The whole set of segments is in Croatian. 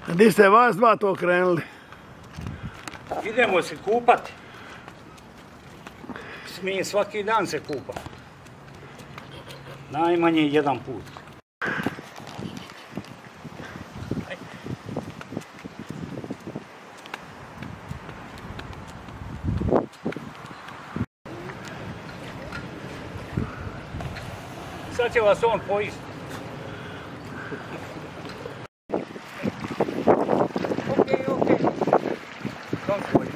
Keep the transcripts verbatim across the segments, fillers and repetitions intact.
Gdje ste vas dva to krenuli? Idemo se kupati. Mi svaki dan se kupamo. Najmanje jedan put. Sad će vas on pojesti. Okej, okej. Don't worry.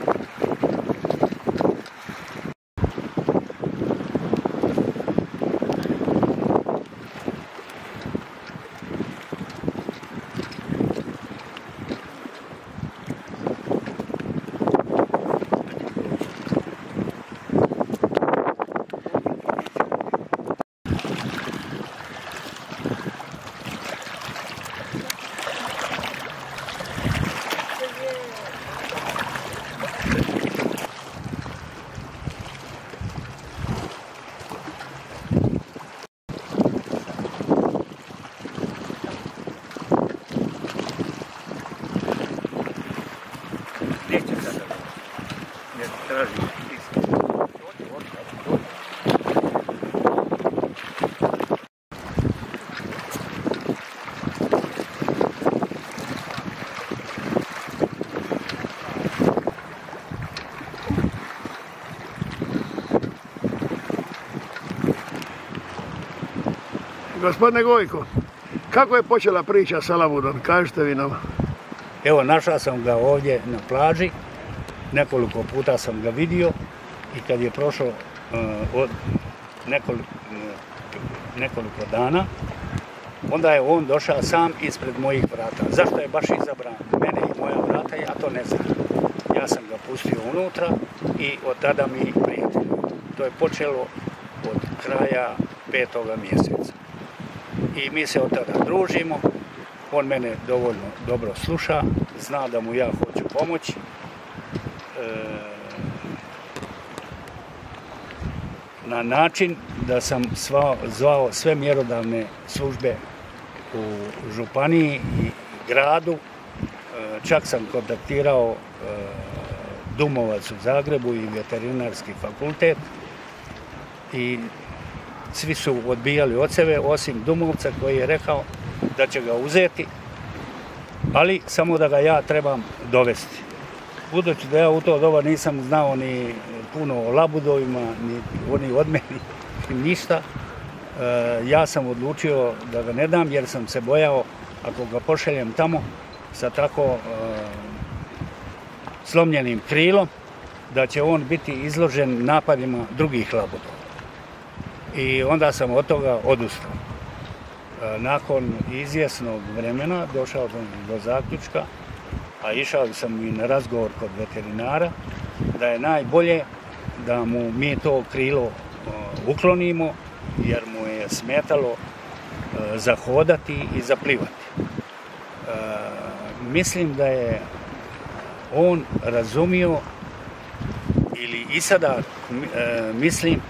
Neće sada. Ne traži isto. Gospodine Gojko, kako je počela priča sa labudom? Kažite vi nama. Evo, našao sam ga ovdje na plaži, nekoliko puta sam ga vidio i kad je prošlo uh, od nekoliko, uh, nekoliko dana, onda je on došao sam ispred mojih vrata. Zašto je baš izabran mene i moja vrata, ja to ne znam. Ja sam ga pustio unutra i od tada mi prijatelj. To je počelo od kraja petoga mjeseca. I mi se od tada družimo. On mene dovoljno dobro sluša, zna da mu ja hoću pomoći. E, na način da sam svao, zvao sve mjerodavne službe u županiji i gradu. E, čak sam kontaktirao e, Dumovac u Zagrebu i veterinarski fakultet. I svi su odbijali od sebe, osim Dumovca koji je rekao da će ga uzeti, ali samo da ga ja trebam dovesti. Budući da ja u to doba nisam znao ni puno o labudovima, ni oni od meni, ništa, ja sam odlučio da ga ne dam jer sam se bojao ako ga pošaljem tamo sa tako slomljenim krilom, da će on biti izložen napadima drugih labudova. I onda sam od toga odustao. Nakon izvjesnog vremena došao sam do zaključka, a išao sam i na razgovor kod veterinara, da je najbolje da mu mi to krilo uklonimo, jer mu je smetalo zahodati i zaplivati. Mislim da je on razumio, ili i sada mislim,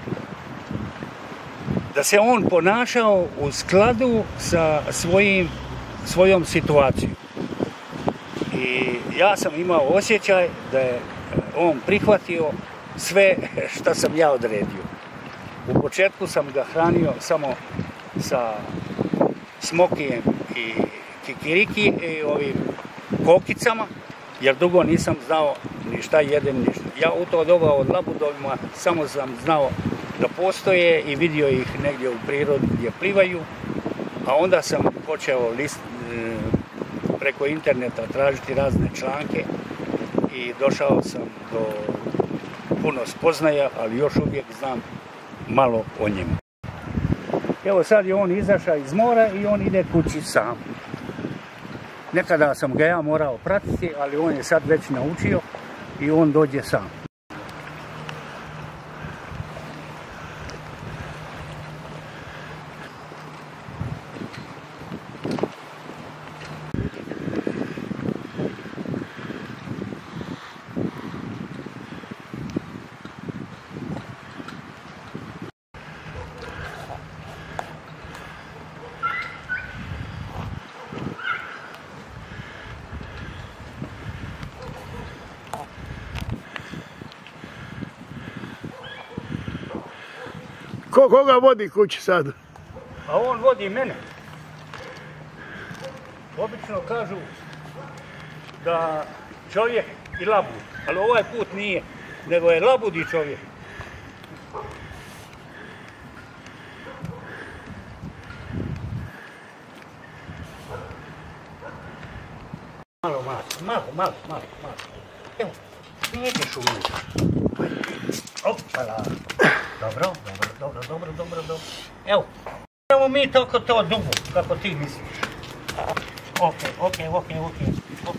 da se on ponašao u skladu sa svojim, svojom situacijom. I ja sam imao osjećaj da je on prihvatio sve što sam ja odredio. U početku sam ga hranio samo sa smokijem i kikiriki i ovim kokicama, jer dugo nisam znao ni šta jedem, ni šta. Ja u to doba od labudovima samo sam znao da postoje i vidio ih negdje u prirodi gdje plivaju, a onda sam počeo list, preko interneta tražiti razne članke i došao sam do puno spoznaja, ali još uvijek znam malo o njemu. Evo sad je on izašao iz mora i on ide kući sam. Nekada sam ga ja morao pratiti, ali on je sad već naučio i on dođe sam. Ko koga vodi kući sad? A on vodi mene. Obično kažu da čovjek i labud, ali ovaj put nije, nego je labud i čovjek. Malo, malo, malo, malo, malo, malo. Evo, nećeš unutra. Opala. Dobro, dobro, dobro, dobro, dobro, dobro. Evo, evo mi toliko to dugo, kako ti misliš. Ok, ok, ok, ok, ok.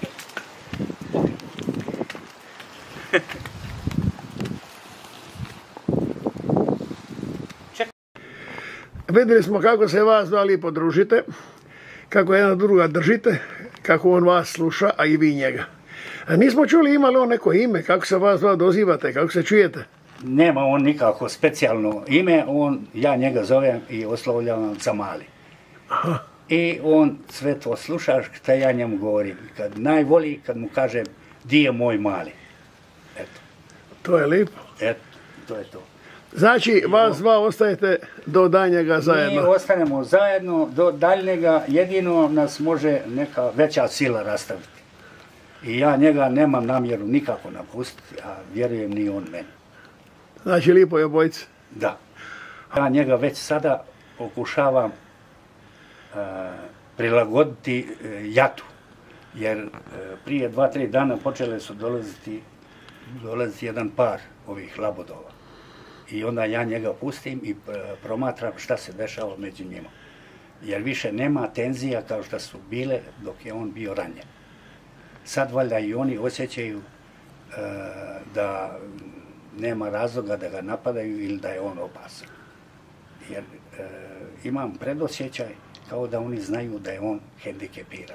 Vidjeli smo kako se vas dva lijepo družite, kako jedna druga držite, kako on vas sluša, a i vi njega. A nismo čuli ima li on neko ime, kako se vas dva dozivate, kako se čujete? Nema on nikako specijalno ime, on, ja njega zovem i oslovljavam za Mali. Aha. I on sve to slušaš što ja njemu govorim. Kad najvoli, kad mu kažem di je moj Mali. Eto. To je lijepo. Eto, to je to. Znači, vas dva ostajete do daljnjega zajedno? Mi ostanemo zajedno do daljnjega, jedino nas može neka veća sila rastaviti. I ja njega nemam namjeru nikako napustiti, a vjerujem ni on meni. Znači, lijepo je obojice? Da. Ja njega već sada pokušavam uh, prilagoditi uh, jatu, jer uh, prije dva, tri dana počele su dolaziti, dolaziti jedan par ovih labodova. I onda ja njega pustim i promatram šta se dešava među njima. Jer više nema tenzija kao što su bile dok je on bio ranjen. Sad valjda i oni osjećaju uh, da nema razloga da ga napadaju ili da je on opasan. Jer uh, imam predosjećaj kao da oni znaju da je on hendikepiran.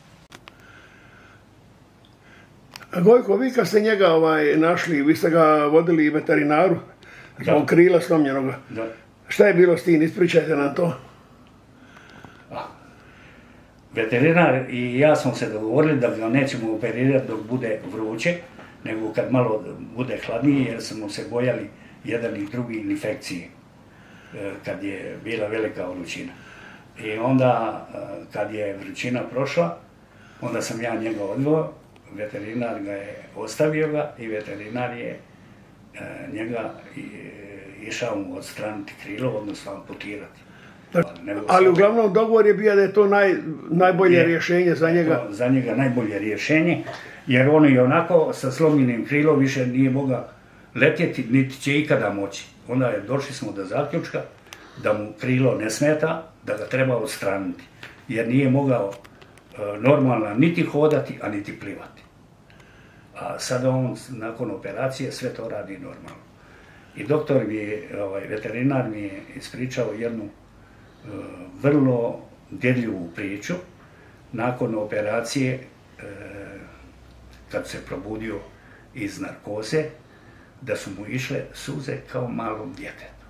Gojko, vi kad ste njega ovaj, našli, vi ste ga vodili veterinaru, zbog krila slomljenoga. Da. Šta je bilo s tim? Ispričajte nam to. A, veterinar i ja smo se dogovorili da ga nećemo operirati dok bude vruće, nego kad malo bude hladnije, jer smo se bojali jedan i drugi infekcije, kad je bila velika vrućina. I onda, kad je vrućina prošla, onda sam ja njega odveo, veterinar ga je ostavio ga i veterinar je njega išao mu odstraniti krilo, odnosno amputirati. Ali uglavnom dogovor je bio da je to naj, najbolje je, rješenje za njega? Za njega najbolje rješenje, jer on i onako sa slomljenim krilom više nije mogao letjeti, niti će ikada moći. Onda je došli smo do zaključka da mu krilo ne smeta, da ga treba odstraniti, jer nije mogao normalno niti hodati, a niti plivati. A sada on, nakon operacije, sve to radi normalno. I doktor mi je, ovaj, veterinar mi je ispričao jednu uh, vrlo dirljivu priču. Nakon operacije, uh, kad se probudio iz narkoze, da su mu išle suze kao malom djetetu.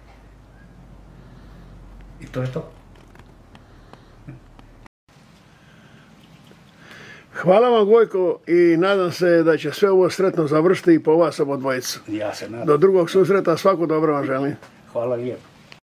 I to je to. Hvala vam, Gojko, i nadam se da će sve ovo sretno završiti i po vas obodvojicu. Ja se nadam. Do drugog susreta, svako dobro vam želim. Hvala lijepo.